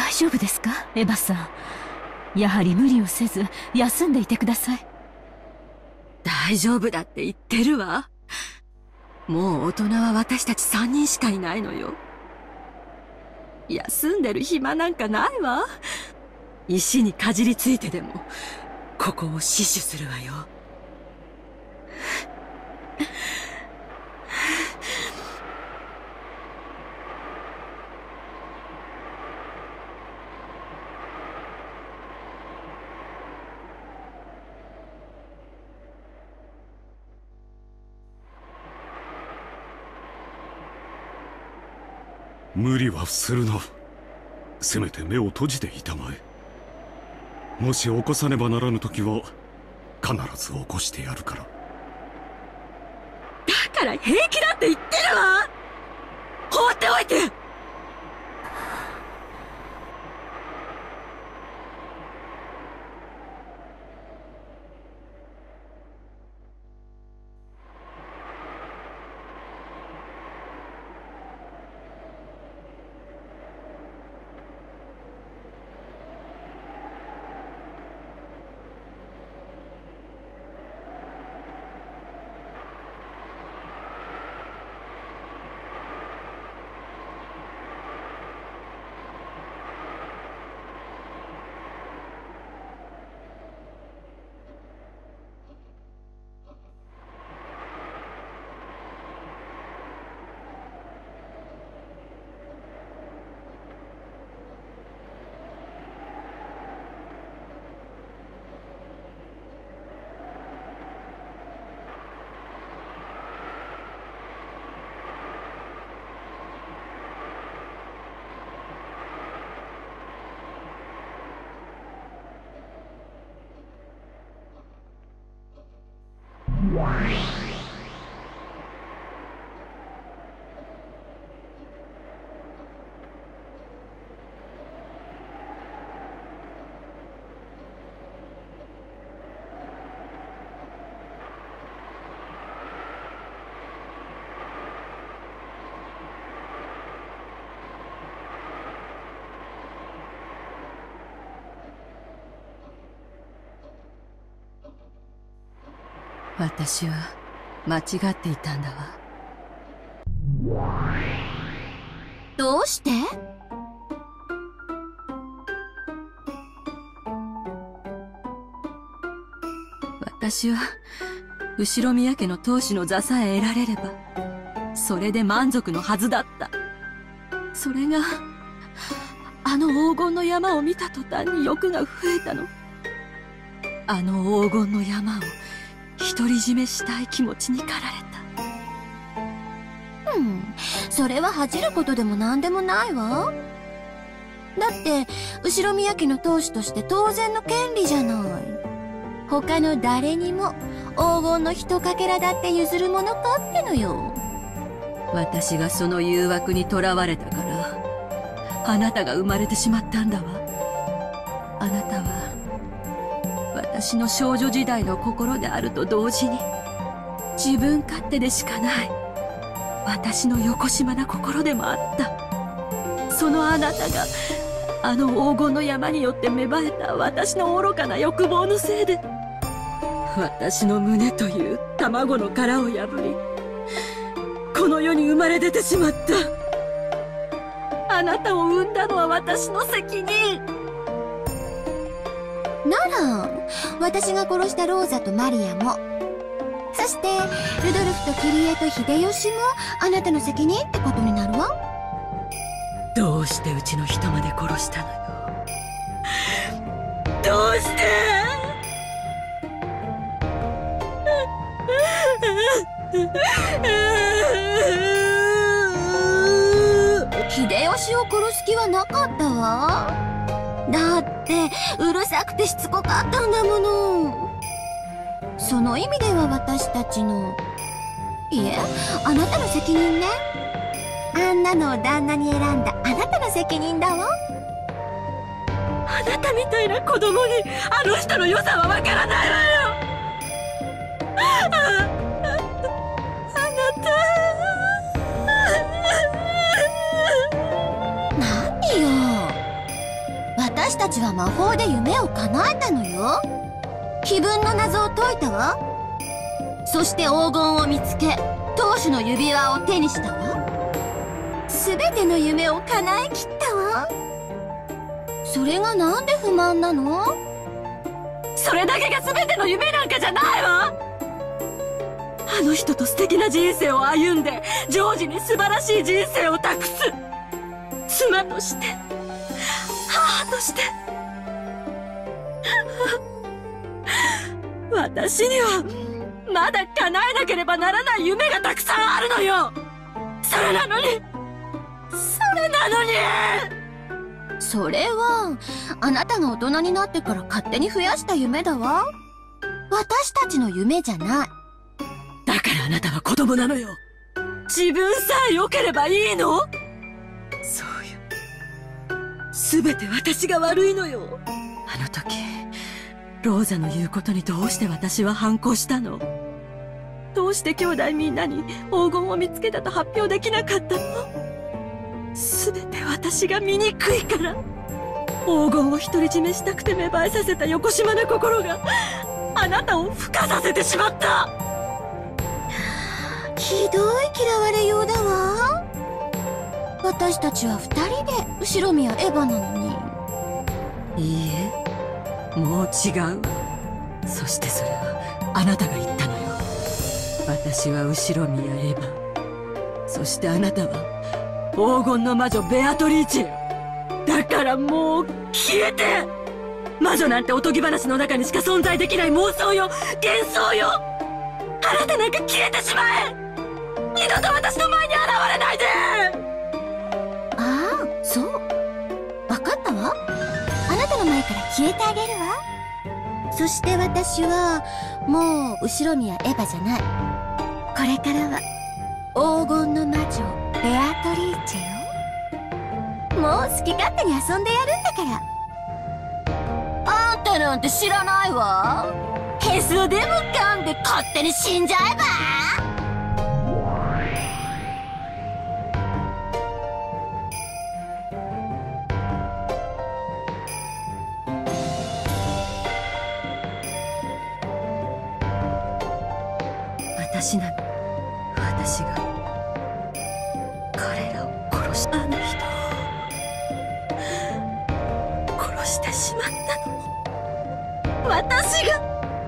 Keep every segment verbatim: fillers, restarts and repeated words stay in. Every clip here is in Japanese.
大丈夫ですか、エヴァさん。やはり無理をせず休んでいてください。 大丈夫だって言ってるわ。もう大人は私たちさんにんしかいないのよ。休んでる暇なんかないわ。石にかじりついてでもここを死守するわよ。 無理はするな。せめて目を閉じていたまえ。もし起こさねばならぬ時は必ず起こしてやるから。 だから平気だって言ってるわ。放っておいて。私は間違っていたんだわ。 どうして？ 私は後ろ宮家の当主の座さえ得られればそれで満足のはずだった。それがあの黄金の山を見た途端に欲が増えたの。あの黄金の山を独り占めしたい気持ちに駆られた。うん、それは恥じることでも何でもないわ。だって後ろ宮家の当主として当然の権利じゃない。他の誰にも黄金の一かけらだって譲るものかってのよ。 私がその誘惑にとらわれたからあなたが生まれてしまったんだわ。あなたは私の少女時代の心であると同時に自分勝手でしかない私のよこしまな心でもあった。そのあなたがあの黄金の山によって芽生えた私の愚かな欲望のせいで私の胸という卵の殻を破りこの世に生まれ出てしまった。あなたを産んだのは私の責任。 なら私が殺したローザとマリアも、そしてルドルフとキリエと秀吉もあなたの責任ってことになるわ。 どうしてうちの人まで殺したのよ。どうして秀吉を殺す気はなかったわ。だってうるさくてしつこかったんだもの。その意味では私たちの、いえ、あなたの責任ね。あんなのを旦那に選んだあなたの責任だわ。 あなたみたいな子供にあの人の良さはわからないわよ。あ、あなた何よ、 私たちは魔法で夢を叶えたのよ。碑文の謎を解いたわ。そして黄金を見つけ、当主の指輪を手にしたわ。すべての夢を叶えきったわ。それがなんで不満なの？ それだけが全ての夢なんかじゃないわ。あの人と素敵な人生を歩んで、ジョージに素晴らしい人生を託す。妻として、母として。私にはまだ叶えなければならない夢がたくさんあるのよ。それなのにそれなのにそれはあなたが大人になってから勝手に増やした夢だわ。私たちの夢じゃない。 だからあなたは子供なのよ。自分さえ良ければいいの？そうよ。全て私が悪いのよ。あの時ローザの言うことにどうして私は反抗したの？どうして兄弟みんなに黄金を見つけたと発表できなかったの？全て私が醜いから。黄金を独り占めしたくて芽生えさせた横島な心があなたを孵化させてしまった。 ひどい嫌われようだわ。私たちは二人で後ろ宮エヴァなのに。 いいえ、もう違うわ。そしてそれはあなたが言ったのよ。私は後ろ宮エヴァ、そしてあなたは黄金の魔女ベアトリーチェ。だからもう消えて。魔女なんておとぎ話の中にしか存在できない妄想よ、幻想よ。あなたなんか消えてしまえ。二度と私の前に現れないで。 ああ、そう。わかったわ。あなたの前から消えてあげるわ。そして私はもう後ろ宮エヴァじゃない。これからは黄金の魔女ベアトリーチェよ。もう好き勝手に遊んでやるんだから。あんたなんて知らないわ。へそでもかんで勝手に死んじゃえば。 私なの。私が彼らを殺し、あの人を殺してしまったのも私が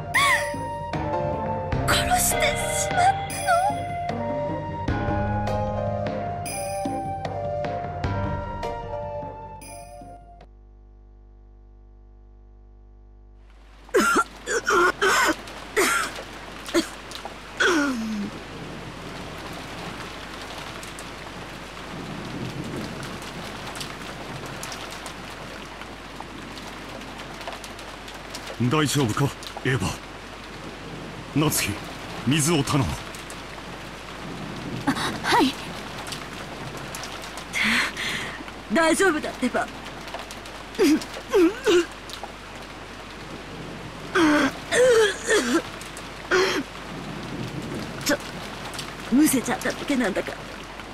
殺してしまったの。 大丈夫かエヴァ。夏日、水を頼む。 あ、はい。 大丈夫だってば。ちょ、むせちゃっただけなんだから。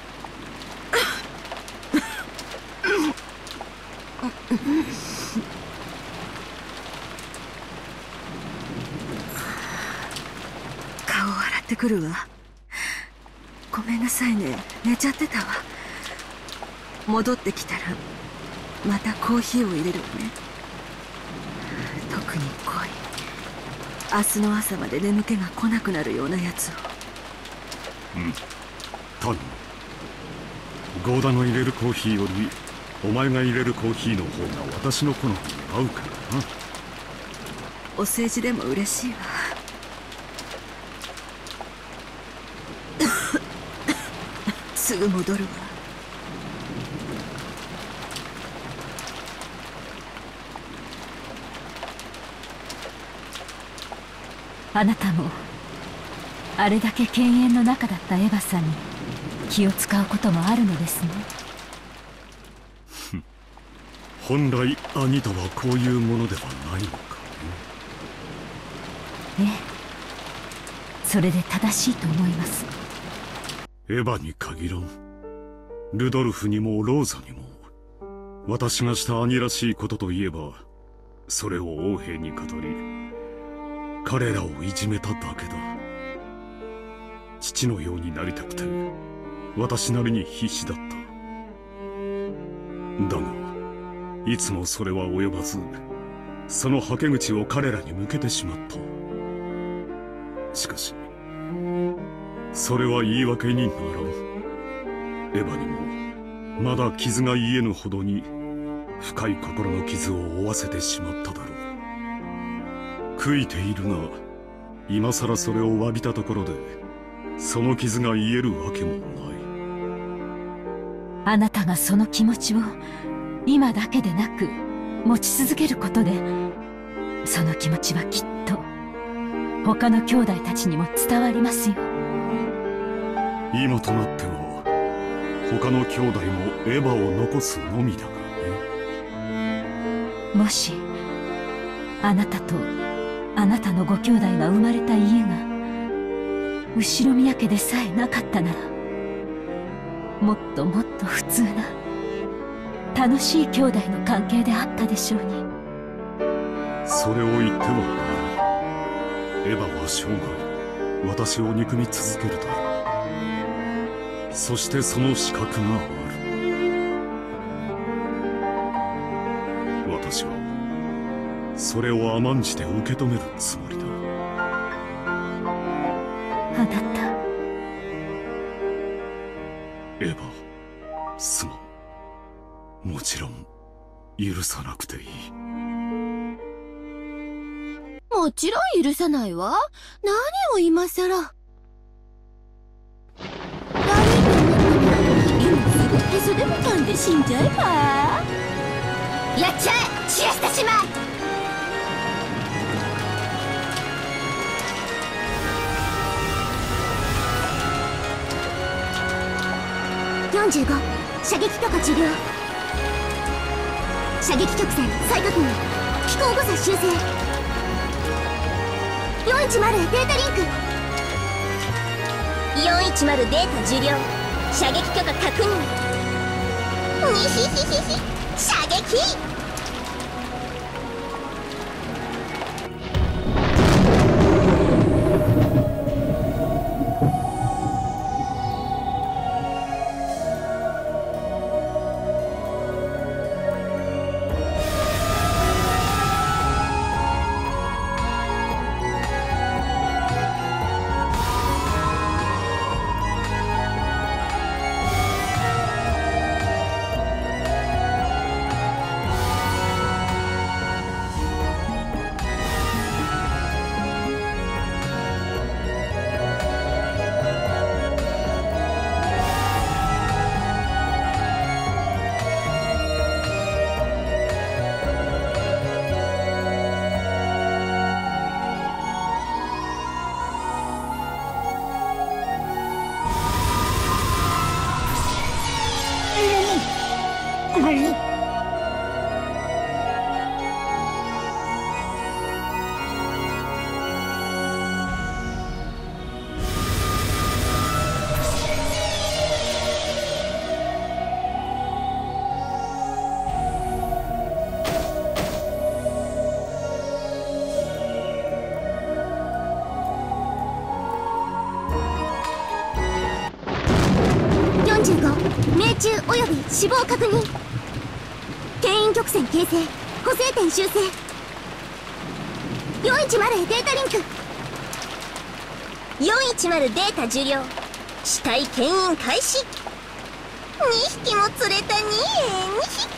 顔を洗ってくるわ。ごめんなさいね、寝ちゃってたわ。戻ってきたらまたコーヒーを入れるわね。特に濃い、明日の朝まで眠気が来なくなるようなやつを。 うん頼む。ゴーダの入れるコーヒーよりお前が入れるコーヒーの方が私の好みに合うからな。 お世辞でも嬉しいわ。すぐ戻るわ。 あなたもあれだけ犬猿の中だったエヴァさんに気を使うこともあるのですね。 本来アニタはこういうものではないのかね。ええ、それで正しいと思います。 エヴァに限らん。ルドルフにもローザにも私がした兄らしいことといえば、それを王兵に語り、彼らをいじめただけだ。父のようになりたくて、私なりに必死だった。だが、いつもそれは及ばず、そのはけ口を彼らに向けてしまった。しかし、それは言い訳にならん。エヴァにも、まだ傷が癒えぬほどに、深い心の傷を負わせてしまっただろう。悔いているが、今さらそれを詫びたところで、その傷が癒えるわけもない。 あなたがその気持ちを今だけでなく持ち続けることで、その気持ちはきっと他の兄弟たちにも伝わりますよ。 今となっては他の兄弟もエヴァを残すのみだからね。 もしあなたとあなたのご兄弟が生まれた家が後宮家でさえなかったなら、もっともっと普通な楽しい兄弟の関係であったでしょうに。 それを言ってはならん。エヴァは生涯私を憎み続けるだろう。そしてその資格がある。私はそれを甘んじて受け止めるつもりだ。 あなた、 エヴァ、すまん。もちろん許さなくていい。 もちろん許さないわ。何を今さら。悪いと思ったら今すぐへそでも噛んで死んじゃえば。やっちゃえ、シエスタ姉妹。よんじゅうご、射撃許可受領。射撃曲線再確認。飛行誤差修正。よんいちまるデータリンク。よんいちまるデータ受領。射撃許可確認。にひひひひ射撃。よんじゅうご、命中および死亡確認。牽引曲線形成、補正点修正。よんいちまるへデータリンク。よんいちまるデータ受領。死体牽引開始。にひきも釣れたにえにひ。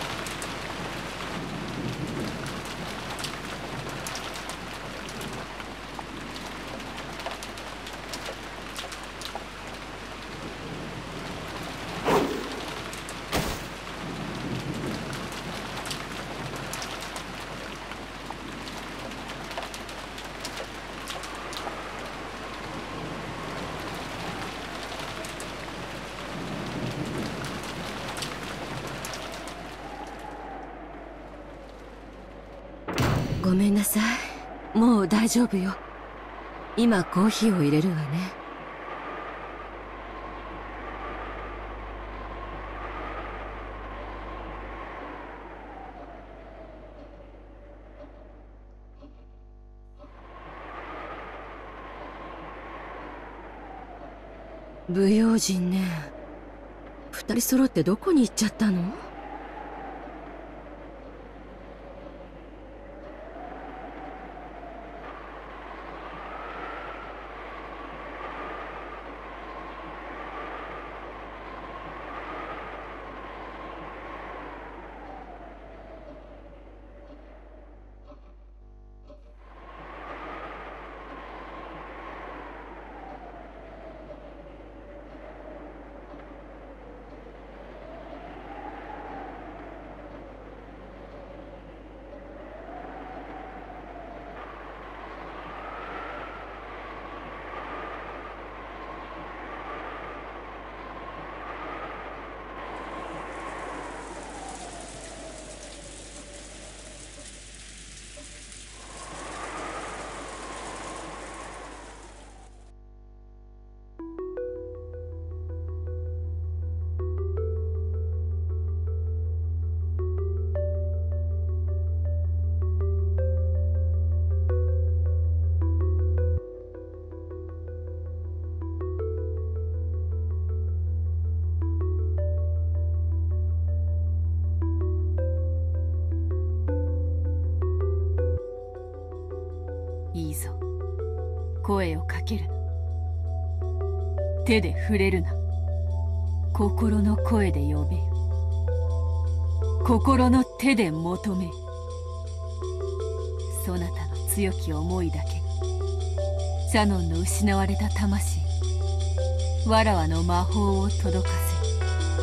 ごめんなさい。もう大丈夫よ。今コーヒーを入れるわね。 不用心ね。二人揃ってどこに行っちゃったの？ いいぞ、声をかけるな。手で触れるな。心の声で呼べよ。心の手で求めよ。そなたの強き思いだけがシャノンの失われた魂、わらわの魔法を届かせる。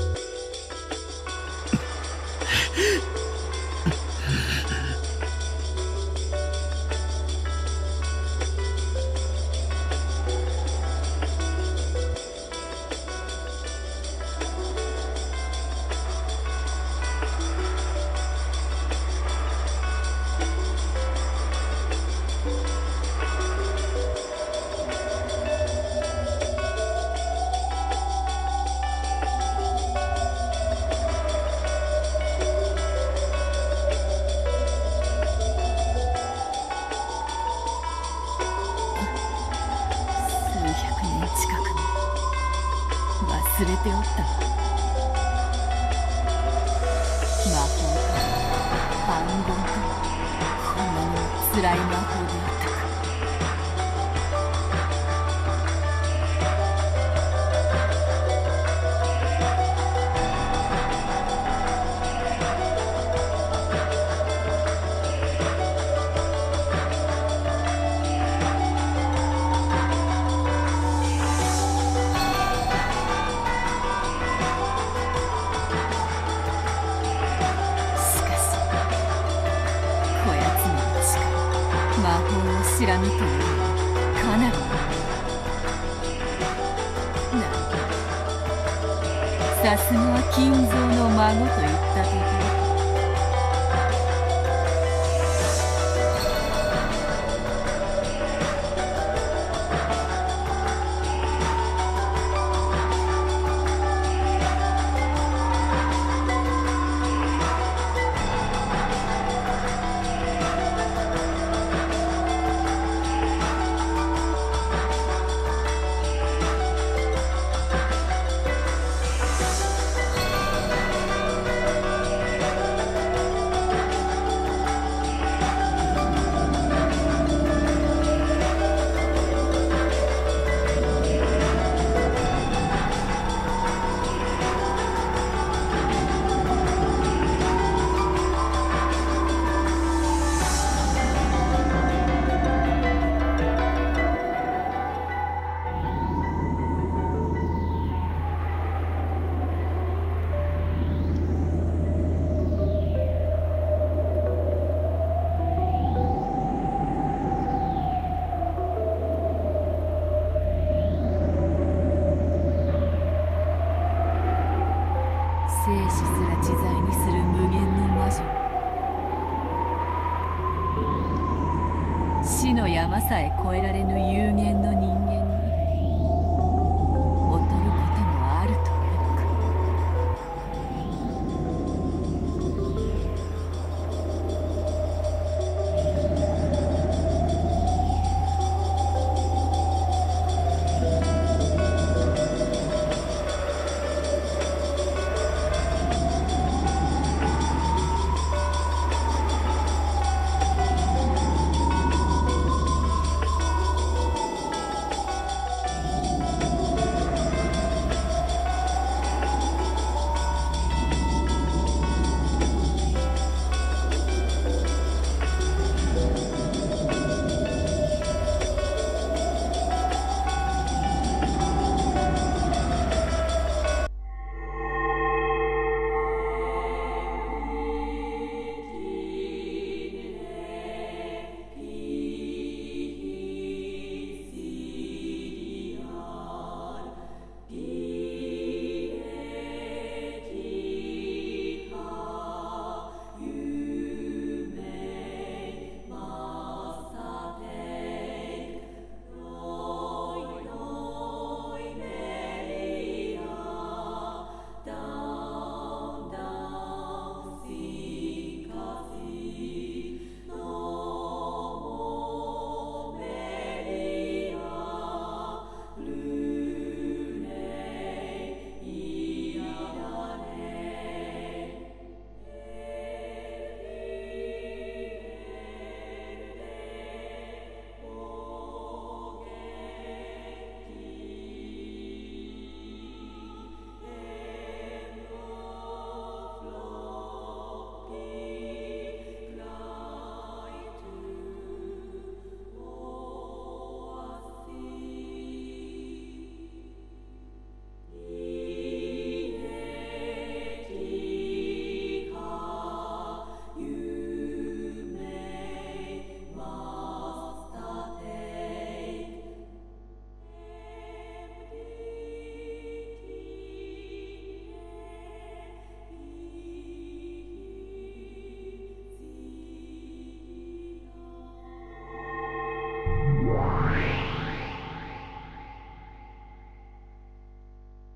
忘れておった。魔法と反言とこんなにも辛い魔法であったか。知らぬというかなりな。さすがは金蔵の孫といったところ。生死すら自在にする無限の魔女、死の山さえ越えられぬ有限の人間に劣ることもあるというのか。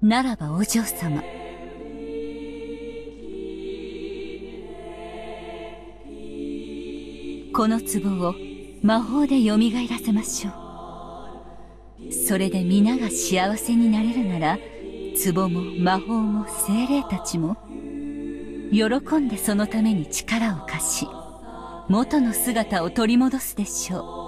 ならばお嬢様、この壺を魔法でよみがえらせましょう。それで皆が幸せになれるなら、壺も魔法も精霊たちも喜んでそのために力を貸し、元の姿を取り戻すでしょう。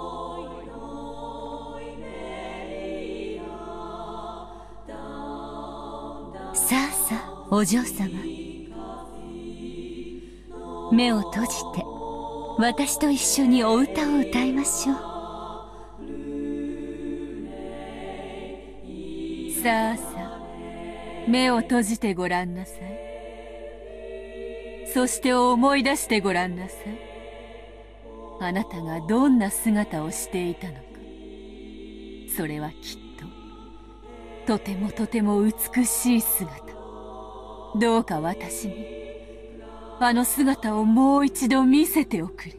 さあさあ、お嬢様、目を閉じて私と一緒にお歌を歌いましょう。 さあさあ、目を閉じてごらんなさい。そして思い出してごらんなさい。あなたがどんな姿をしていたのか。それはきっととてもとても美しい姿。どうか私にあの姿をもう一度見せておくれ。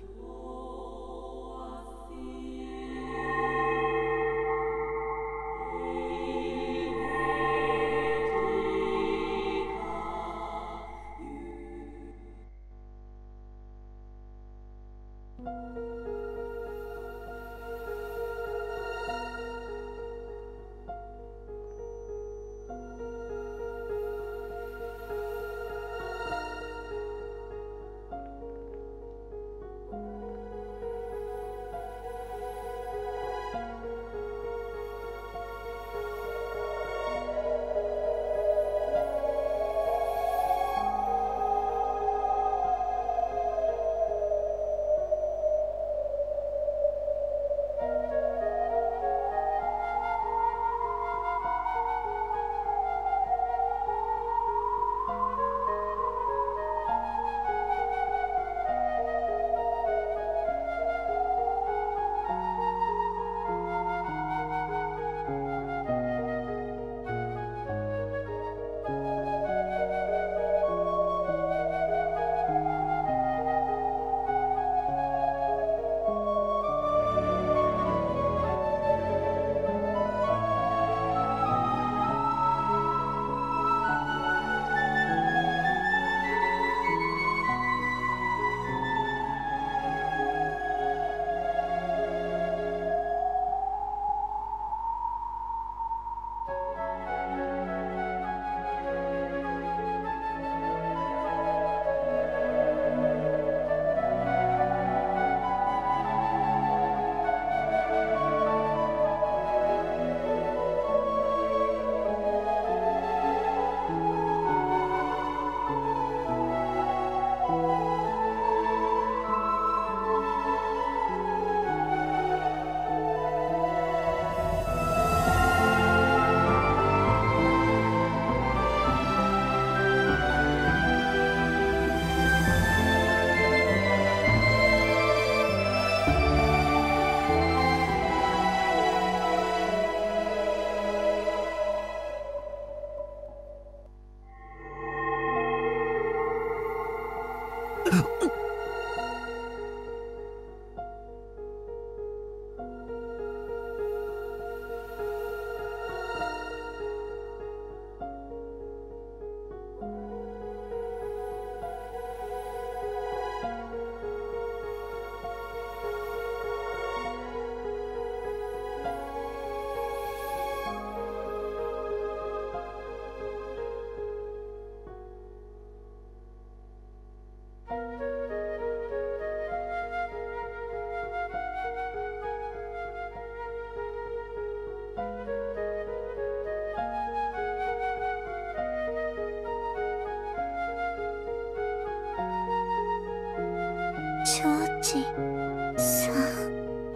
承知さん。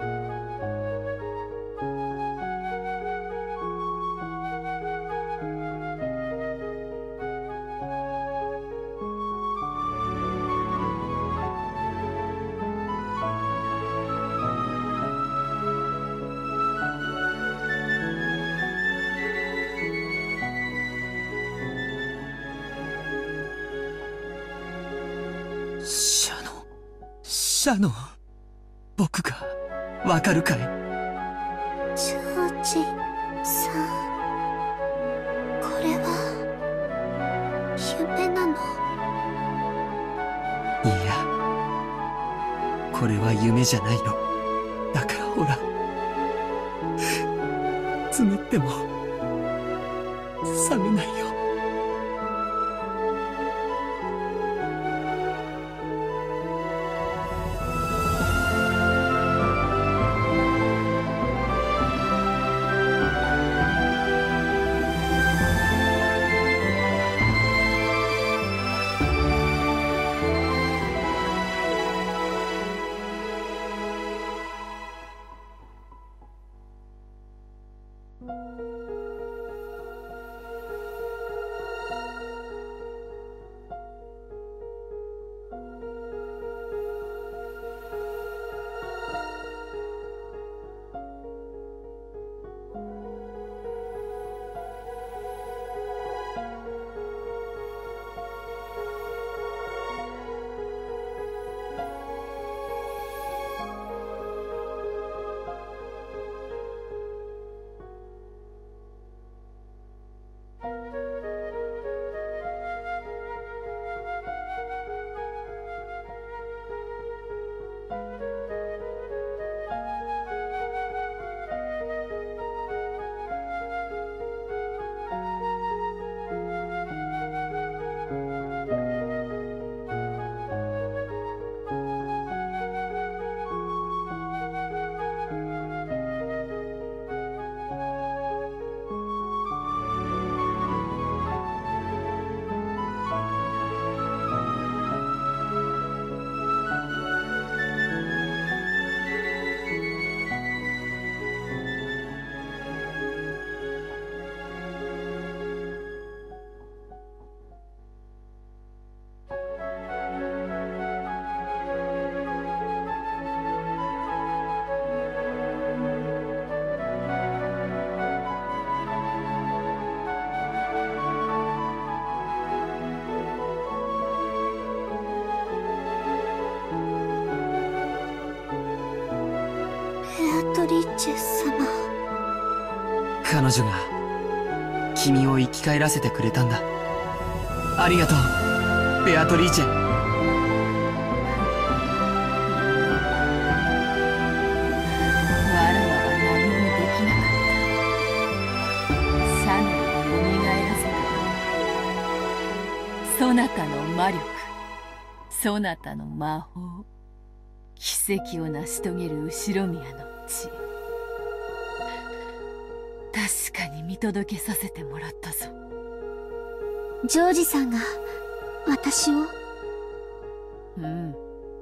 シャノシャノ僕がわかるかい？ 承知さん、これは夢なの？ いや、これは夢じゃないの。だからほら、つむっても覚めないよ。 リーチェ様。 彼女が君を生き返らせてくれたんだ。ありがとう、ベアトリーチェ。 わらわは何もできなかった。シャネルを蘇らせた。そなたの魔力、そなたの魔法、奇跡を成し遂げる後宮の地、確かに見届けさせてもらったぞ。 ジョージさんが私を？ うん。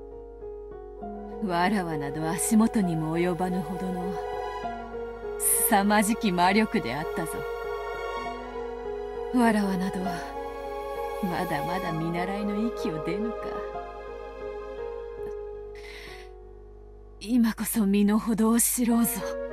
わらわなど足元にも及ばぬほどの凄まじき魔力であったぞ。わらわなどはまだまだ見習いの域を出ぬか。今こそ身の程を知ろうぞ。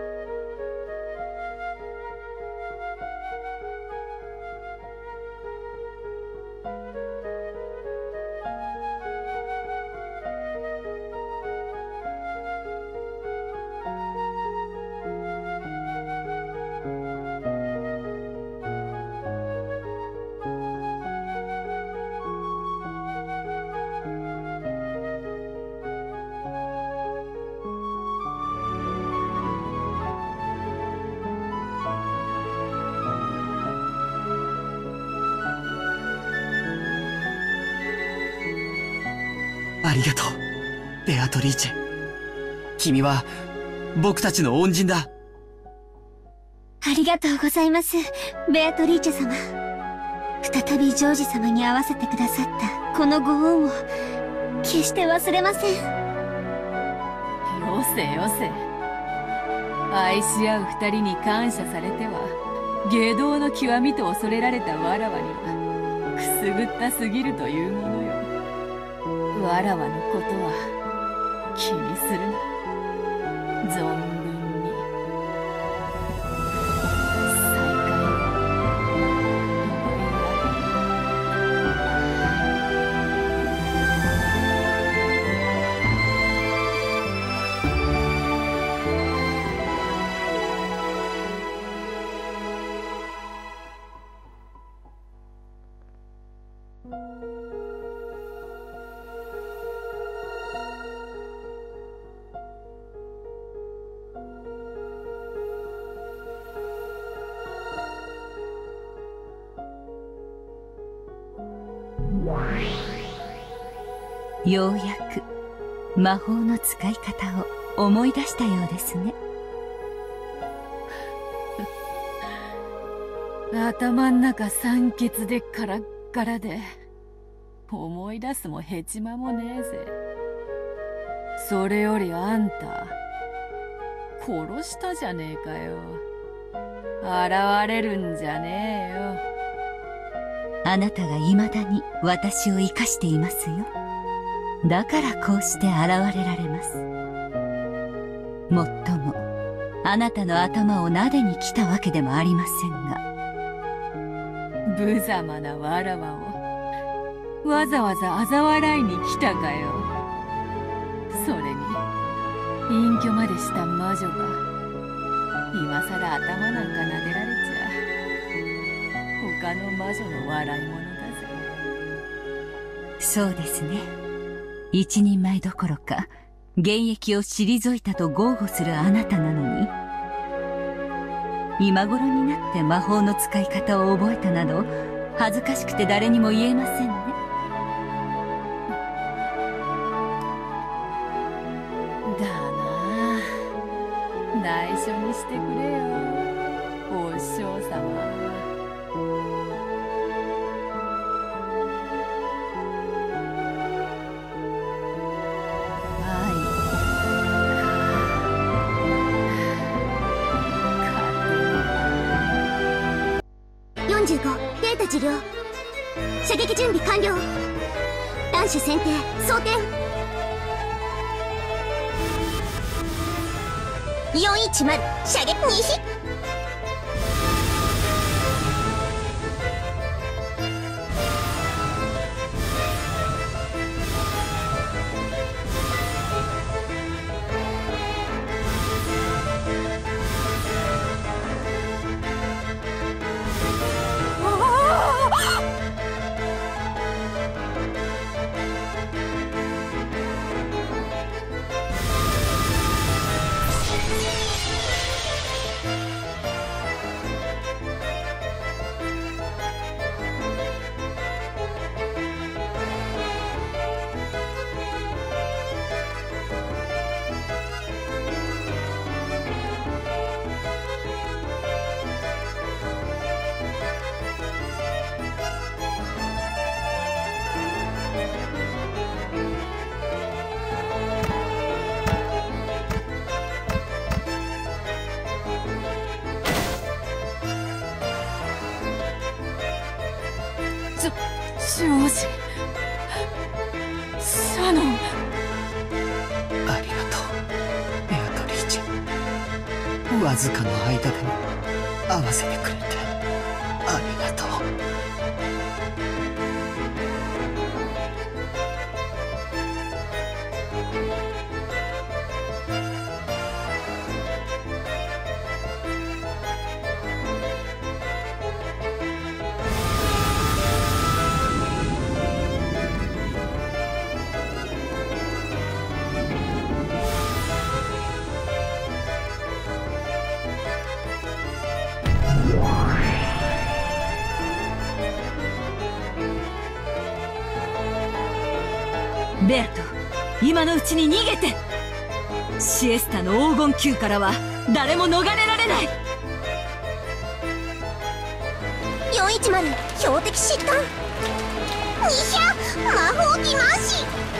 ありがとう、ベアトリーチェ。君は僕たちの恩人だ。 ありがとうございます、ベアトリーチェ様。再びジョージ様に会わせてくださったこのご恩を決して忘れません。 よせよせ。愛し合う二人に感謝されては外道の極みと恐れられたわらわにはくすぐったすぎるというものよ。わらわのことは気にするな。存分に再会ようやく魔法の使い方を思い出したようですね。 頭ん中酸欠でカラッカラで、思い出すもヘチマもねえぜ。それよりあんた、殺したじゃねえかよ。現れるんじゃねえよ。 あなたが未だに私を生かしていますよ。だからこうして現れられます。もっとも、あなたの頭を撫でに来たわけでもありませんが。 無様なわらわを、わざわざ嘲笑いに来たかよ。それに、隠居までした魔女が、今さら頭なんか撫でられちゃ、他の魔女の笑い者だぜ。 そうですね。一人前どころか現役を退いたと豪語するあなたなのに、今頃になって魔法の使い方を覚えたなど恥ずかしくて誰にも言えませんね。 だなあ、内緒にしてくれよ、お師匠様。 よんじゅうご、データ受領。射撃準備完了。弾種選定、装填。よんいちまる、射撃にひ。 ジョージ、シャノン。 ありがとう、ベアトリーチェ。わずかの間でも会わせてくれてありがとう。 ベアト、今のうちに逃げて。シエスタの黄金球からは誰も逃れられない。 よんいちまる、標的疾患。にひゃ、魔法機回し。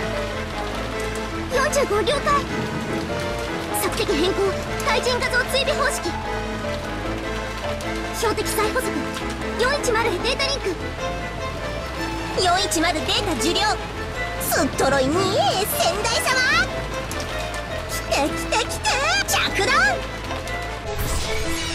よんじゅうご、了解。索敵変更、対人画像追尾方式。標的再捕捉。よんいちまるへデータリンク。よんいちまるデータ受領。すっとろいにえ先代様。来て来て来て、着弾。